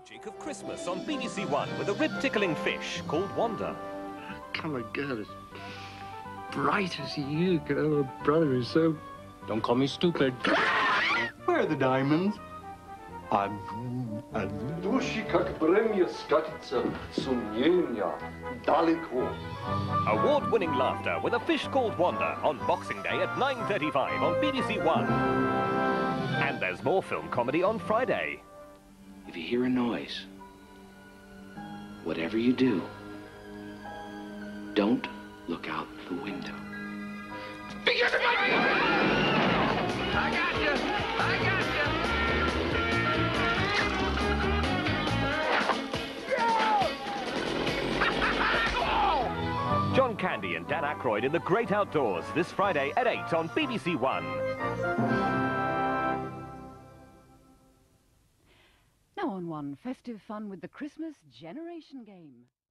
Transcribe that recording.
magic of Christmas on BBC1 with a rib-tickling fish called Wanda. Come a girl as bright as you, girl. Her brother is so... Don't call me stupid. Where are the diamonds? Duši kak premije skatica sumienia, daleko. Award-winning laughter with a fish called Wanda on Boxing Day at 9:35 on BBC1. And there's more film comedy on Friday. If you hear a noise, whatever you do, don't look out the window. Because it might be... I got you! I got you! John Candy and Dan Aykroyd in The Great Outdoors this Friday at 8 on BBC1. Now on One, festive fun with the Christmas Generation Game.